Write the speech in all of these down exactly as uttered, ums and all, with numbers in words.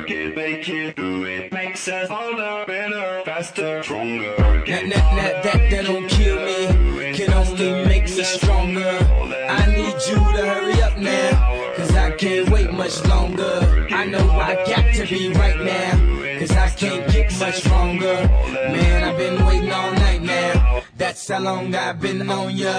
work it, make it, do it. Makes us harder, better, faster, stronger. That, that, that, that, that don't kill me, can only make me stronger. I need you to hurry up now, cause I can't wait much longer. I know I got to be right now, cause I can't get much stronger. Man, I've been waiting all night now, that's how long I've been on ya.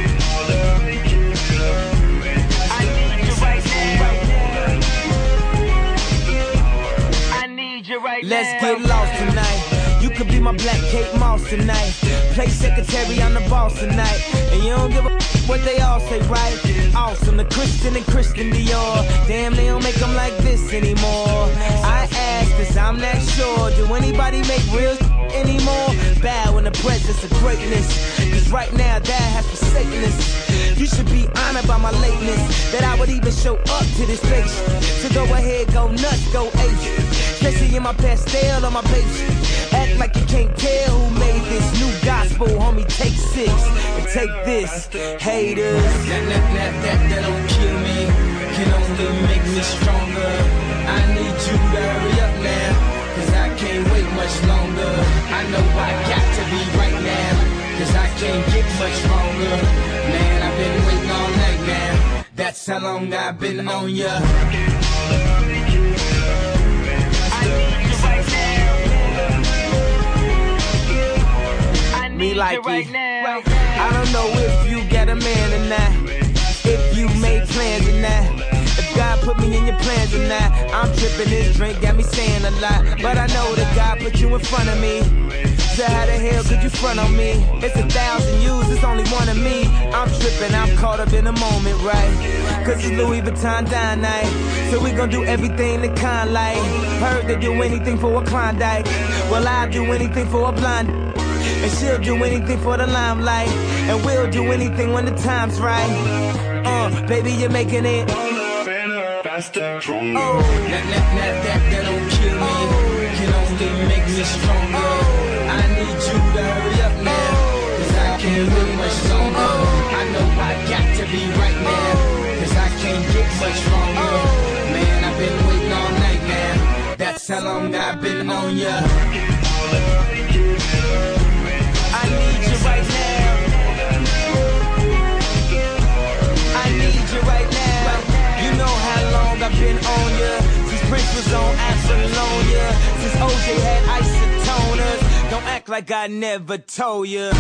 Right Let's now. Get lost tonight. You could be my black Kate Moss tonight. Play secretary, I'm the boss tonight. And you don't give a what they all say, right? Awesome, the Christian and Christian Dior. Damn, they don't make them like this anymore. I ask, cause I'm not sure. Do anybody make real anymore? Bow in the presence of greatness, cause right now that has forsaken us. You should be honored by my lateness, that I would even show up to this place. So go ahead, go nuts, go ape. Especially in my pastel on my page. Act like you can't tell who made this new gospel, homie. Take six and take this, haters. That, that, that, that, that don't kill me, can only make me stronger. I need you to hurry up now, cause I can't wait much longer. I know I got to be right now, cause I can't get much stronger. Man, I've been waiting all night now, that's how long I've been on ya. Me like right it. Now. I don't know if you got a man or not, if you made plans or not, if God put me in your plans or not. I'm tripping, this drink got me saying a lot, but I know that God put you in front of me. So how the hell could you front on me? It's a thousand yous, it's only one of me. I'm tripping, I'm caught up in the moment, right? Cause it's Louis Vuitton dine night, so we gon' do everything the kind like. Heard they do anything for a Klondike, well I'll do anything for a blonde. And she'll do anything for the limelight, and we'll do anything when the time's right. Uh, baby, you're making it better, faster, stronger. Oh, that, that, that, that, that don't kill me, oh, can only make me stronger. Oh, I need you to hurry up now, cause I can't wait much longer. Oh, I know I got to be right now, cause I can't get much stronger. Oh, man, I've been waiting all night now, that's how long I've been on ya. I need you right now. I need you right now. You know how long I've been on ya, since Prince was on Apollonia, since O J had isotoners. Don't act like I never told ya.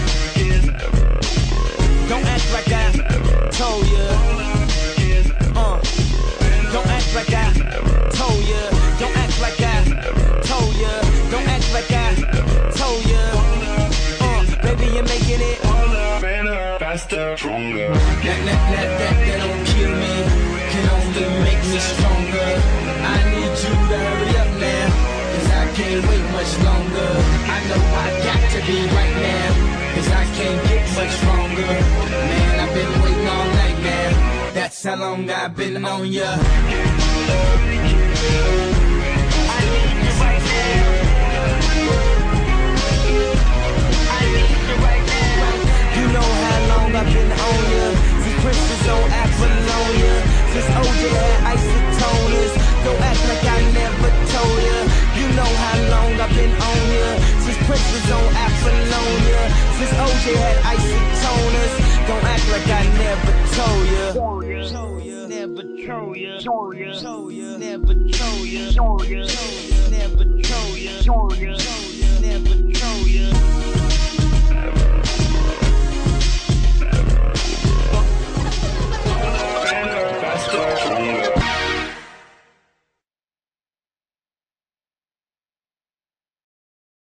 Don't act like I told ya. Uh. Don't act like I told ya. Don't act like I told ya. Don't act like I told ya. Baby, you're making it better, faster, stronger. That, that, that, that, that don't kill me, can only make me stronger. I need you to hurry up now, cause I can't wait much longer. I know I got to be right now, cause I can't get much stronger. Man, I've been waiting all night now, that's how long I've been on ya. I need you right now. You know how long I've been on ya, since Prince was on Apollonia, since O J had isotoners. Don't act like I never told ya. You know how long I've been on ya, since Prince was on Apollonia, since O J had isotoners. Don't act like I never told ya. Told ya, never told ya. Told ya, told ya, never told ya. Told ya, never told ya. Told ya, never told ya.